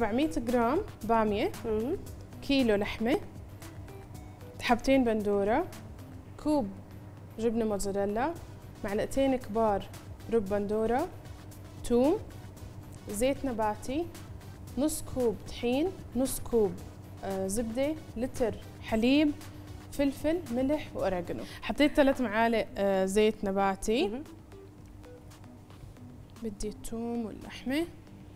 400 جرام باميه، كيلو لحمه، حبتين بندوره، كوب جبنه موتزاريلا، معلقتين كبار رب بندوره، ثوم، زيت نباتي، نص كوب طحين، نص كوب زبده، لتر حليب، فلفل، ملح واوريجانو. حطيت 3 معالق زيت نباتي. بدي الثوم واللحمه.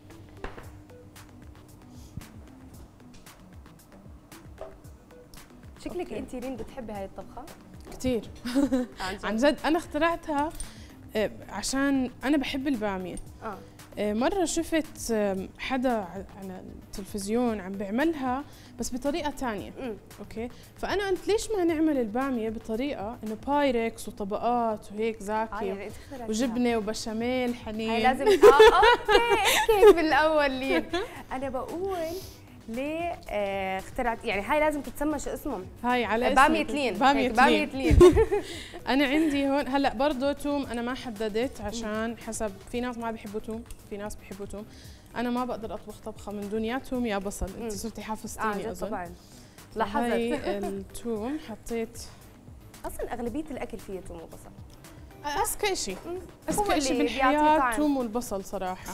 شكلك انت رين بتحبي هاي الطبخه كثير. عن جد انا اخترعتها عشان انا بحب الباميه. مرة شفت حدا على التلفزيون عم بيعملها بس بطريقة ثانية، اوكي؟ فأنا قلت ليش ما نعمل البامية بطريقة إنه بايركس وطبقات وهيك زاكي وجبنة وبشاميل حنين. هاي لازم اوكي بالاول لين أنا بقول ليه اخترعت، يعني هاي لازم تتسمى شو اسمه؟ هاي على بامية لين. بامية لين. أنا عندي هون هلا برضه توم أنا ما حددت عشان حسب، في ناس ما بيحبوا توم، في ناس بيحبوا توم. أنا ما بقدر أطبخ طبخة من دون يا توم يا بصل، أنت صرتي حافظتيني أظن. طبعا لاحظت. هاي التوم حطيت. أصلا أغلبية الأكل فيه توم وبصل. أذكى شيء، أذكى شيء بالحياة توم والبصل صراحة.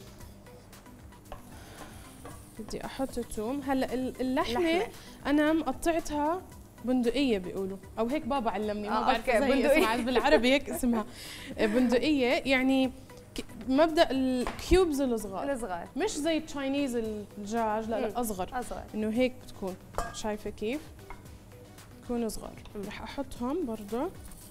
بدي احط الثوم. هلا اللحمه انا مقطعتها بندقيه بيقولوا، او هيك بابا علمني، ما بعرف زي اسمها بالعربي هيك اسمها بندقيه، يعني مبدا الكيوبز الصغار مش زي التشاينيز الدجاج، لا اصغر انه هيك بتكون. شايفه كيف بتكون صغار. رح احطهم برضه.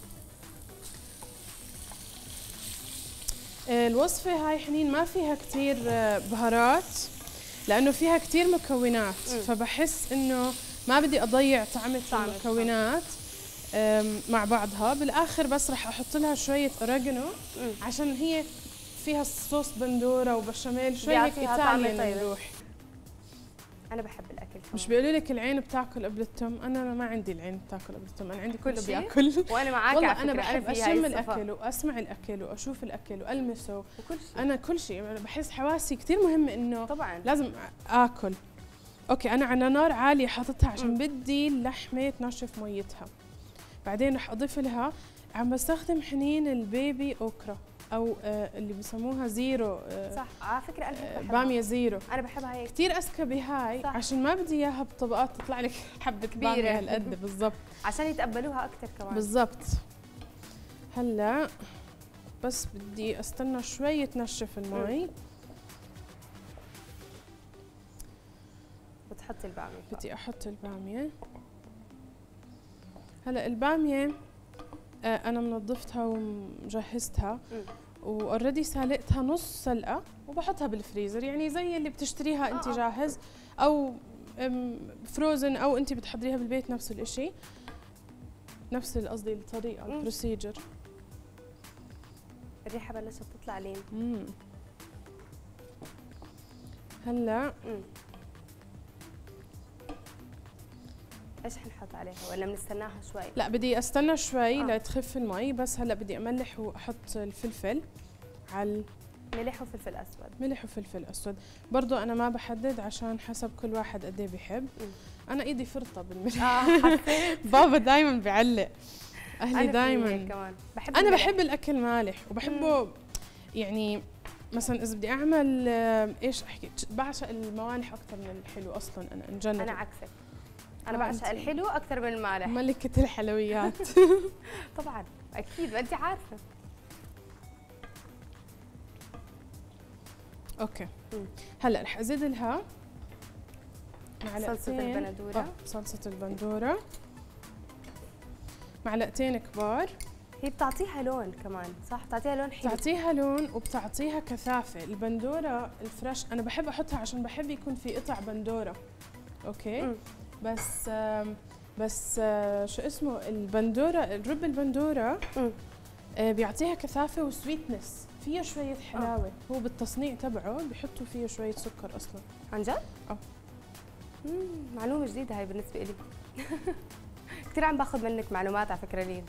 الوصفه هاي حنين ما فيها كثير بهارات لأنه فيها كثير مكونات، فبحس إنه ما بدي أضيع طعمة المكونات مع بعضها. بالآخر بس رح أحط لها شوية أوريجانو عشان هي فيها صوص بندورة وبشاميل شوي هيك إيطاليان الروح. أنا بحب الأكل كمان. مش بيقولوا لك العين بتاكل قبل التم؟ أنا ما عندي العين بتاكل قبل التم، أنا عندي كله بياكل. وأنا معاك والله على فكرة. أنا بحب أشم الأكل وأسمع الأكل وأشوف الأكل وألمسه وكل شيء. أنا كل شيء، أنا بحس حواسي كثير مهمة إنه طبعا لازم آكل. أوكي أنا على نار عالية حاطتها عشان بدي اللحمة تنشف ميتها. بعدين رح أضيف لها، عم بستخدم حنين البيبي أوكرا أو اللي بسموها زيرو. صح على فكرة أنا بامية زيرو. أنا بحبها هيك كثير أذكى بهاي عشان ما بدي إياها بطبقات تطلع لك حبة بامية هالقد بالضبط، عشان يتقبلوها أكثر كمان. بالضبط. هلا بس بدي استنى شوي تنشف المي. بتحطي البامية. بدي احط البامية. هلا البامية انا منظفتها ومجهزتها واوريدي سالقتها نص سلقة وبحطها بالفريزر، يعني زي اللي بتشتريها انت جاهز او فروزن او انت بتحضريها بالبيت نفس الاشي، نفس قصدي الطريقة البروسيجر. الريحة بلشت تطلع لين. هلا ايش حنحط عليها ولا بنستناها شوي؟ لا بدي استنى شوي لتخف المي، بس هلا بدي املح واحط الفلفل على ملح وفلفل اسود. ملح وفلفل اسود، برضو انا ما بحدد عشان حسب كل واحد قد ايه بيحب. انا ايدي فرطه بالملح. حسيت. بابا دايما بيعلق، اهلي دايما كمان انا بحب الاكل مالح وبحبه، يعني مثلا اذا بدي اعمل ايش احكي، بعشق الموالح اكثر من الحلو اصلا. انا انجنن. انا عكسك، انا بعشق الحلو اكثر من المالح. ملكة الحلويات. طبعا اكيد، ما انت عارفه. اوكي هلا رح ازيد لها معلقتين صلصة البندورة. صلصة البندورة معلقتين كبار. هي بتعطيها لون كمان، صح؟ بتعطيها لون حلو. بتعطيها لون وبتعطيها كثافة. البندورة الفريش أنا بحب أحطها عشان بحب يكون في قطع بندورة، أوكي؟ بس شو اسمه البندورة، الرب البندورة بيعطيها كثافة وسويتنس، فيها شوية حلاوة. هو بالتصنيع تبعه بيحطوا فيه شوية سكر أصلاً. عن جد؟ معلومة جديدة هاي بالنسبة لي. كثير عم باخذ منك معلومات على فكرة لين.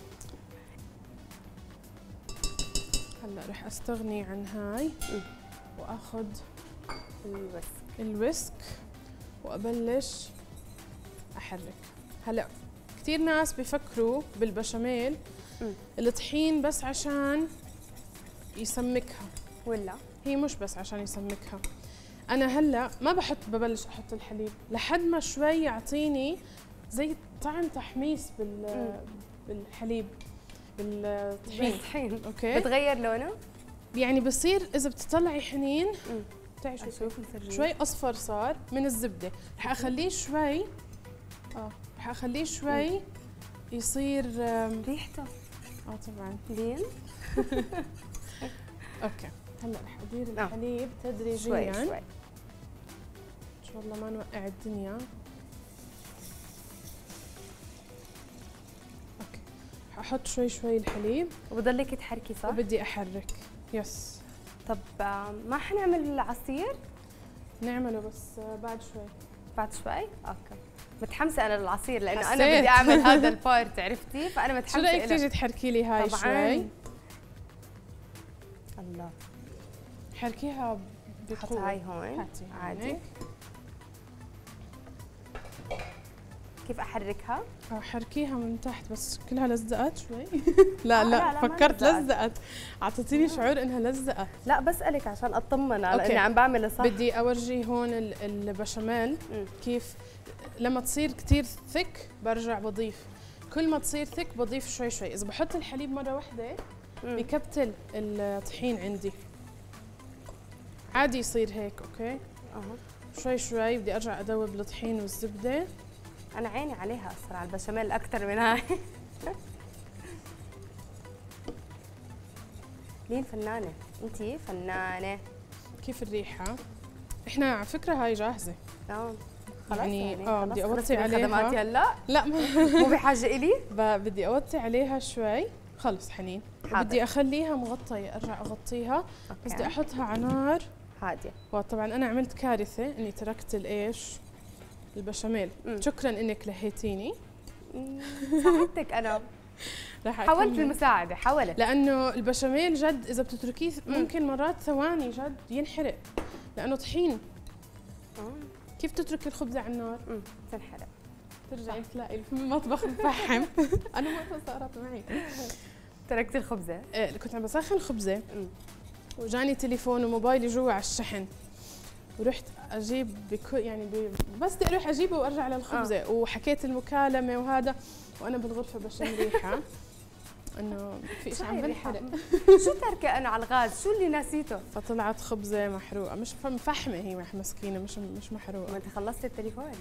هلا رح استغني عن هاي واخذ الويسك وابلش احرك. هلا كثير ناس بيفكروا بالبشاميل الطحين بس عشان يسمكها، ولا هي مش بس عشان يسمكها. انا هلا ما ببلش احط الحليب لحد ما شوي يعطيني زي طعم تحميص بالحليب بالطحين. اوكي، بتغير لونه يعني بصير اذا بتطلعي حنين بتعي شوي اصفر صار من الزبده. رح اخليه شوي رح اخليه شوي يصير ريحته طبعا لين. اوكي، هلا رح ادير الحليب تدريجيا شوي شوي ان شاء الله ما نوقع الدنيا. اوكي، رح احط شوي شوي الحليب وبضلك تحركي صح؟ وبدي احرك. يس. طب ما حنعمل عصير؟ نعمله بس بعد شوي. بعد شوي؟ اوكي. متحمسه انا للعصير لانه انا بدي اعمل هذا البارت، عرفتي؟ فانا متحمسه. شو رايك تيجي تحركي لي هاي شوي؟ الله، حركيها بقوه. هاي هون عادي. كيف احركها؟ حركيها من تحت بس كلها لزقت شوي. لا فكرت لزقت، اعطيتيني شعور انها لزقت. لا بسألك عشان اطمن على اني عم بعمل صح. بدي اورجي هون البشاميل كيف لما تصير كثير ثك برجع بضيف، كل ما تصير ثك بضيف شوي شوي. اذا بحط الحليب مره واحده بكبتل الطحين عندي، عادي يصير هيك. اوكي شوي شوي بدي ارجع ادوب الطحين والزبده. انا عيني عليها اصلا على البشاميل اكثر من هاي. مين فنانه؟ انتي فنانه. كيف الريحه؟ احنا على فكره هاي جاهزه. خلاص يعني بدي اوطي عليها خدماتي هلا. لا مو بحاجه الي. بدي اوطي عليها شوي. خلص حنين. بدي اخليها مغطيه، ارجع اغطيها. بس بدي احطها على نار هاديه. وطبعا انا عملت كارثه اني تركت الايش البشاميل. شكرا انك لهيتيني. ساعدتك انا. حاولت المساعده، حاولت. لانه البشاميل جد اذا بتتركيه ممكن مرات ثواني جد ينحرق لانه طحين. كيف تتركي الخبزه على النار؟ تنحرق. ترجعي تلاقي المطبخ مفحم. انا مرة صارت معي. تركتي الخبزه؟ كنت عم بسخن خبزه وجاني تليفون وموبايلي جوا على الشحن، ورحت اجيب بس بدي اروح اجيبه وارجع للخبزه. وحكيت المكالمه وهذا وانا بالغرفه بشم ريحه انه في شيء عم بنحرق. شو تركه انا على الغاز؟ شو اللي ناسيته؟ فطلعت خبزه محروقه، مش مفحمه، هي مسكينه مش محروقه. ما انت خلصتي التليفون.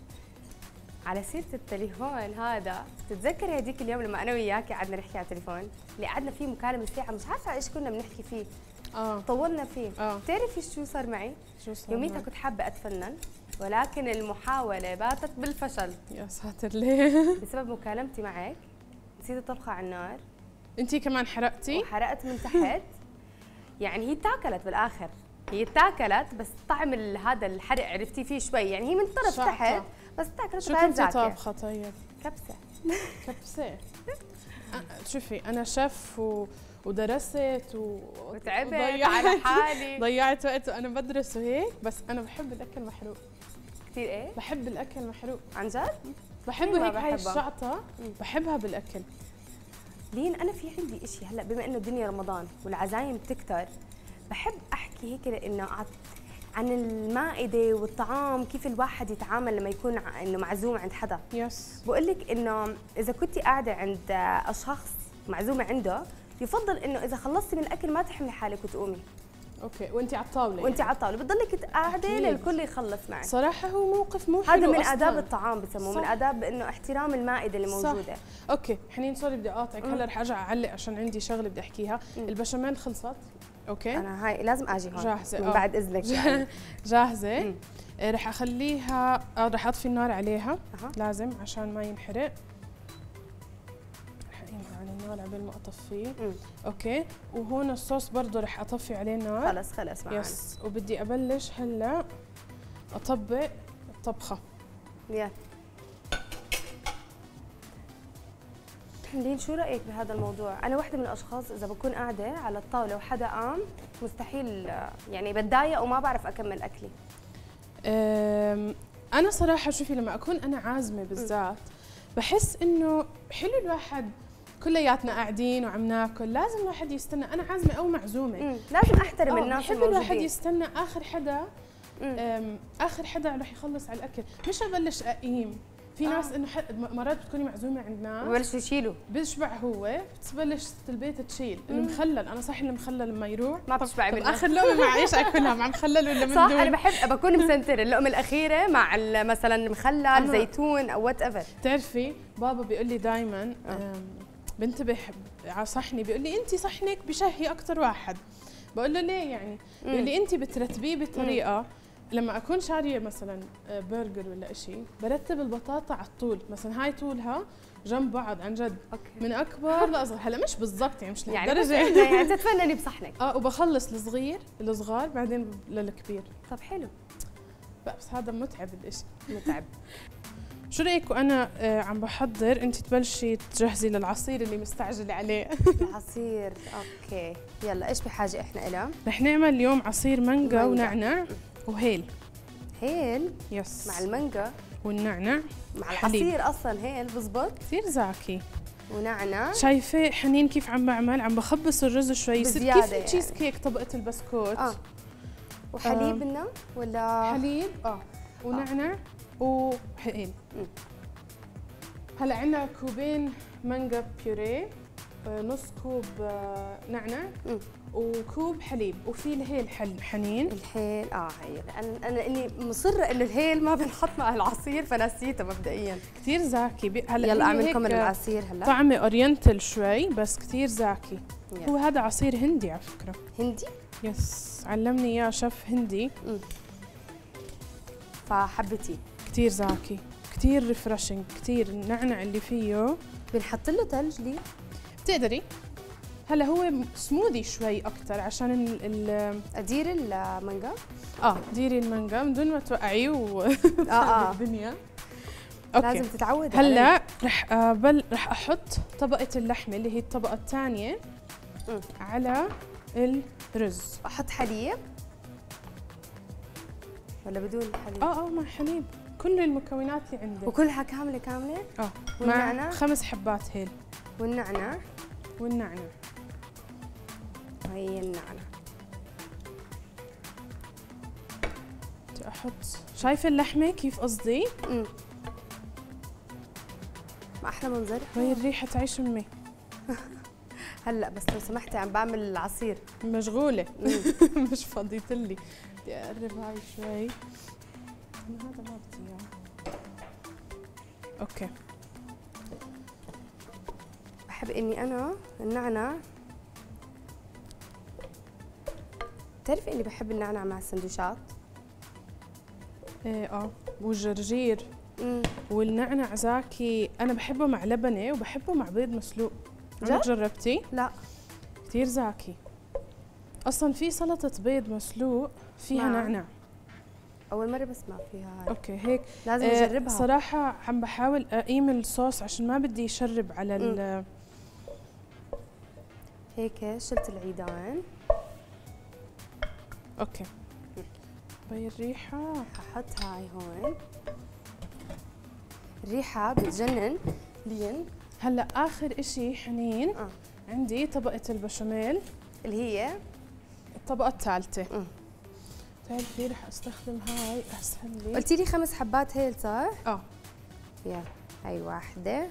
على سيره التليفون هذا، تتذكري هذيك اليوم لما انا وياكي قعدنا نحكي على التليفون اللي قعدنا فيه مكالمه ساعه، مش عارفه ايش كنا بنحكي فيه. طولنا فيه. بتعرفي شو صار معي؟ يوميتها كنت حابه اتفنن ولكن المحاوله باتت بالفشل. يا ساتر ليه؟ بسبب مكالمتي معك نسيت اطبخها على النار. انتي كمان حرقتي؟ وحرقت من تحت. يعني هي اتاكلت بالاخر، هي اتاكلت بس طعم هذا الحرق عرفتي فيه شوي، يعني هي من طرف تحت بس اتاكلت. شو كنتي طابخه طيب؟ كبسه. شوفي انا شيف ودرست وتعبت على حالي. ضيعت وقت وانا بدرس وهيك، بس انا بحب الاكل محروق كثير. ايه؟ بحب الاكل محروق عن جد؟ بحبه هيك. هاي الشعطه بحبها بالاكل. لين انا في عندي إشي هلا بما انه الدنيا رمضان والعزايم بتكتر، بحب احكي هيك انه عن المائده والطعام، كيف الواحد يتعامل لما يكون انه معزوم عند حدا. يس. بقول لك انه اذا كنتي قاعده عند شخص معزومه عنده، يفضل انه اذا خلصتي من الاكل ما تحملي حالك وتقومي. اوكي، وانت على الطاوله. وانت على الطاوله بتضلك قاعده للكل يخلص معك. صراحه هو موقف مو حلو. هذا من آداب الطعام بسموه، من آداب انه احترام المائده اللي موجوده. صح. اوكي حنين سوري بدي اقاطعك، هلا رح ارجع اعلق عشان عندي شغله بدي احكيها. البشاميل خلصت. اوكي انا هاي لازم اجي هون جاهزه من بعد اذنك يعني. جاهزه. رح اخليها رح اطفي النار عليها. لازم عشان ما ينحرق. على النار قبل ما اطفيه. اوكي، وهون الصوص برضه رح اطفي عليه النار. خلص معنا. يس. وبدي ابلش هلا اطبق الطبخه. لين شو رايك بهذا الموضوع؟ انا واحده من الاشخاص اذا بكون قاعده على الطاوله وحدا قام مستحيل يعني بتضايق وما بعرف اكمل اكلي. انا صراحه شوفي لما اكون انا عازمه بالذات بحس انه حلو الواحد كلياتنا قاعدين وعم ناكل، لازم الواحد يستنى. انا عازمه او معزومه لازم احترم الناس الموجودين. بحب الواحد يستنى اخر حدا رح يخلص على الاكل، مش ابلش اقيم. في ناس انه مرات بتكوني معزومه عند ناس ببلشوا يشيلوا، بيشبع هو بتبلش ست البيت تشيل المخلل. انا صح المخلل لما يروح ما بتشبعي منه. اخر لقمه مع ايش اكلها؟ مع مخلل ولا من صح دون؟ انا بحب بكون مسنتره اللقمه الاخيره مع مثلا مخلل زيتون او وات ايفر. بتعرفي بابا بيقول لي دائما بنتبه على صحني، بيقول لي انت صحنك بشهي اكثر واحد. بقول له ليه يعني؟ بيقول لي انت بترتبيه بطريقه لما اكون شاريه مثلا برجر ولا شيء برتب البطاطا على الطول، مثلا هاي طولها جنب بعض عن جد من اكبر لاصغر. هلا مش بالضبط يعني مش لهالدرجه يعني تتفنني بصحنك. وبخلص الصغار بعدين للكبير. طب حلو. بس هذا متعب الاشي. متعب. شو رايك وانا عم بحضر انت تبلشي تجهزي للعصير اللي مستعجله عليه؟ العصير اوكي يلا ايش بحاجه احنا إلها؟ رح نعمل اليوم عصير مانجا ونعنع وهيل. هيل؟ يس. مع المانجا والنعنع مع العصير اصلا هيل بزبط كثير زاكي. ونعنع. شايفه حنين كيف عم بعمل؟ عم بخبص الرز شوي يصير كيف التشيز كيك طبقه البسكوت. وحليب لنا ولا حليب ونعنع وهيل. هلا عندنا كوبين مانجا بيوريه، نص كوب نعنع وكوب حليب، وفي الهيل حنين. الهيل هي انا اني مصره انه الهيل ما بنحط مع العصير فنسيته مبدئيا. كثير زاكي. هلا يلا اعمل كمان العصير هلا. طعمه اورينتال شوي بس كثير زاكي. هو هذا عصير هندي على فكره. هندي؟ يس، علمني اياه شيف هندي. فحبتيه. كثير زاكي، كثير ريفرشنج، كثير النعنع اللي فيه. بنحط له ثلج ليه؟ بتقدري. هلا هو سموذي شوي اكثر عشان ادير المانجا. ديري المانجا من دون ما توقعيه الدنيا. اوكي لازم تتعودي. هلا رح احط طبقه اللحمه اللي هي الطبقه الثانيه على الرز. احط حليب ولا بدون حليب؟ مع حليب. كل المكونات اللي عندك وكلها كامله؟ مع 5 حبات هيل. والنعنع هي النعنع. بدي احط. شايفه اللحمه كيف قصدي؟ ما احلى منظر. وهي الريحه تعيش امي. هلا بس لو سمحتي عم بعمل العصير مشغوله. مش فضيتلي. بدي اقرب هاي شوي. هذا ما بدي اياه. اوكي. بحب اني انا النعنع. بتعرفي اني بحب النعنع مع السندويشات؟ والجرجير. والنعنع زاكي. انا بحبه مع لبنه وبحبه مع بيض مسلوق. جربتي؟ لا. كثير زاكي. اصلا في سلطه بيض مسلوق فيها نعنع. اول مره بسمع فيها هاي. اوكي هيك لازم نجربها. صراحه عم بحاول اقيم الصوص عشان ما بدي يشرب على هيك شلت العيدان. اوكي. باي الريحه. ححط هاي هون. الريحه بتجنن. لين هلا اخر اشي حنين عندي طبقه البشاميل اللي هي الطبقه الثالثه. بتعرفي رح استخدم هاي اسهل لي. قلتي لي 5 حبات هيل صح؟ يلا هاي 1 2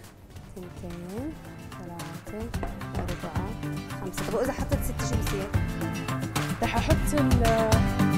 3 4 5. طب واذا حطيت 6 شو بصير؟ رح احط